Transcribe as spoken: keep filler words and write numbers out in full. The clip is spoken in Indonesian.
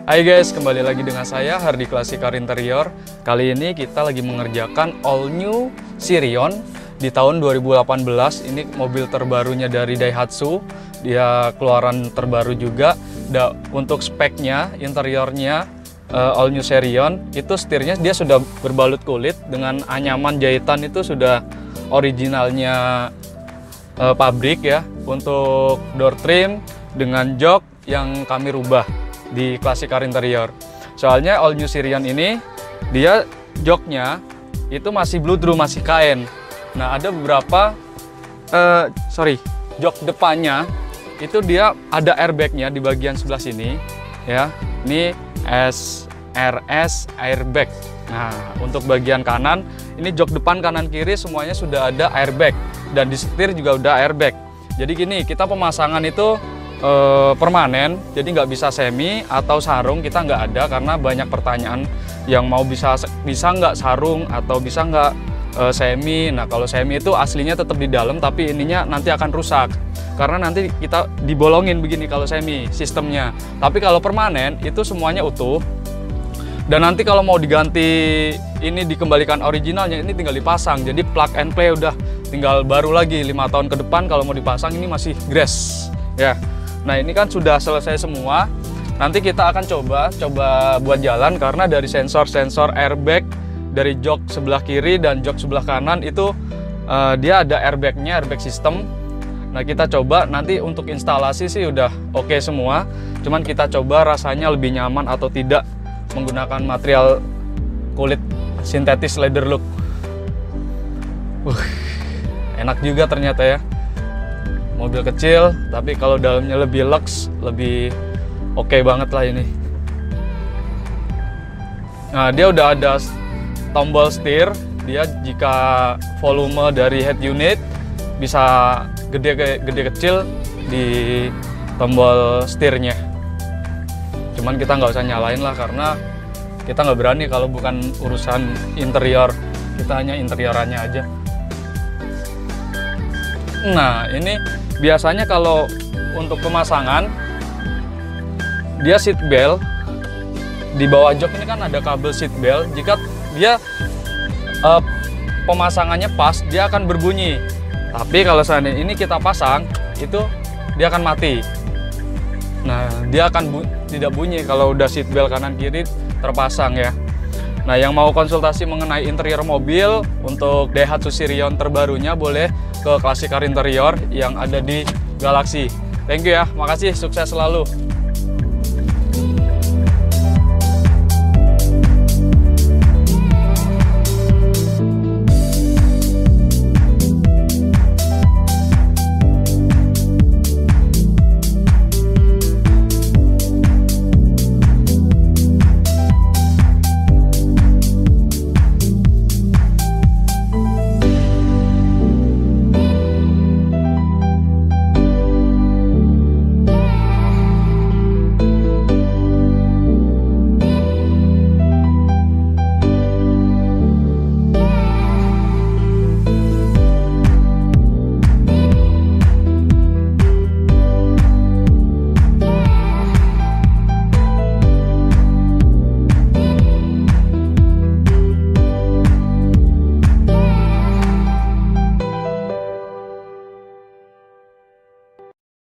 Hai guys, kembali lagi dengan saya Hardi Classic Car Interior. Kali ini kita lagi mengerjakan all new Sirion di tahun dua ribu delapan belas. Ini mobil terbarunya dari Daihatsu. Dia keluaran terbaru juga. Da, untuk speknya, interiornya uh, all new Sirion itu setirnya dia sudah berbalut kulit dengan anyaman jahitan itu sudah originalnya uh, pabrik ya. Untuk door trim dengan jok yang kami rubah di Classic Car Interior. Soalnya all new Sirion ini dia joknya itu masih bludru, masih kain. Nah, ada beberapa uh, sorry jok depannya itu dia ada airbagnya di bagian sebelah sini ya. Ini S R S airbag. Nah, untuk bagian kanan ini jok depan kanan kiri semuanya sudah ada airbag dan di setir juga udah airbag. Jadi gini, kita pemasangan itu E, permanen, jadi nggak bisa semi atau sarung, kita nggak ada karena banyak pertanyaan yang mau bisa bisa nggak sarung atau bisa nggak e, semi. Nah, kalau semi itu aslinya tetap di dalam tapi ininya nanti akan rusak karena nanti kita dibolongin begini kalau semi sistemnya. Tapi kalau permanen itu semuanya utuh dan nanti kalau mau diganti ini dikembalikan originalnya ini tinggal dipasang, jadi plug and play udah tinggal baru lagi lima tahun ke depan kalau mau dipasang ini masih grass ya. Nah, ini kan sudah selesai semua. Nanti kita akan coba coba buat jalan karena dari sensor-sensor airbag dari jok sebelah kiri dan jok sebelah kanan itu uh, dia ada airbagnya, airbag system. Nah, kita coba nanti untuk instalasi sih udah oke okay semua. Cuman kita coba rasanya lebih nyaman atau tidak menggunakan material kulit sintetis leather look. Uh, enak juga ternyata ya. Mobil kecil, tapi kalau dalamnya lebih lux, lebih oke okay banget lah ini. Nah, dia udah ada tombol setir. Dia jika volume dari head unit bisa gede gede kecil di tombol setirnya. Cuman kita nggak usah nyalain lah karena kita nggak berani kalau bukan urusan interior. Kita hanya interiorannya aja. Nah, ini biasanya kalau untuk pemasangan dia seat belt di bawah jok ini kan ada kabel seat belt. Jika dia uh, pemasangannya pas, dia akan berbunyi. Tapi kalau seandainya ini kita pasang, itu dia akan mati. Nah, dia akan bu tidak bunyi kalau udah seat belt kanan kiri terpasang ya. Nah, yang mau konsultasi mengenai interior mobil untuk Daihatsu Sirion terbarunya boleh ke Classic Car Interior yang ada di Galaxy. Thank you ya, makasih, sukses selalu.